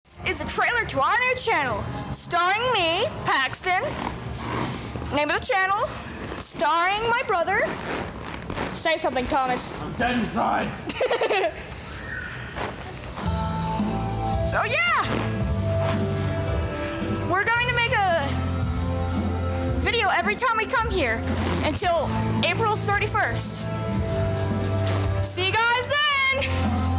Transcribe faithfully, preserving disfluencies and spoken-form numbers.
This is a trailer to our new channel, starring me, Paxton. Name of the channel, starring my brother. Say something, Thomas. I'm dead inside. So yeah, we're going to make a video every time we come here until April thirty-first. See you guys then.